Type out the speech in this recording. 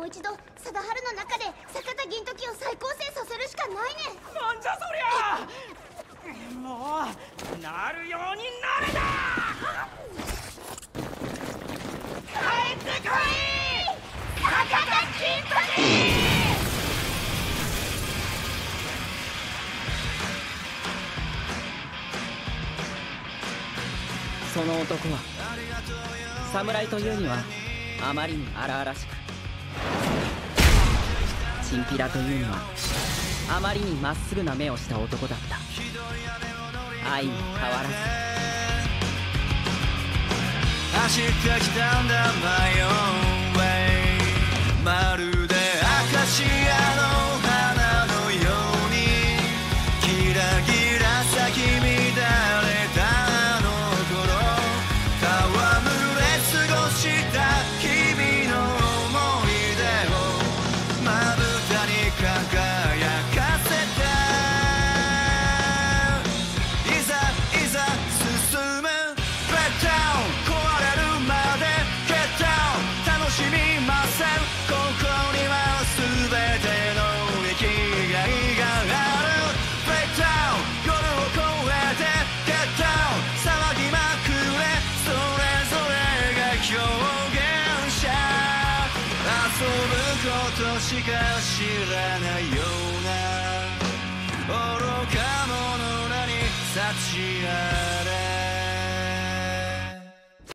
一度貞治の中で坂田銀時を再構成させるしかないね。 なんじゃそりゃ。もうなるようになれだ。帰ってこい坂田銀時。 その男は侍というにはあまりに荒々しく、チンピラというにはあまりにまっすぐな目をした男だった。相も変わらず走ってきたんだ My own way、 まるでアカシアの花のようにキラキラ咲き乱れた君の思い出をまぶたに輝かせた。いざいざ進む Break down 壊れるまで Get down 楽しみません。ここには全ての生きがいがある。 Break down 夜を越えて Get down 騒ぎまくれ。それぞれが表現遊ぶことしか知らないような愚か者らに幸あれ。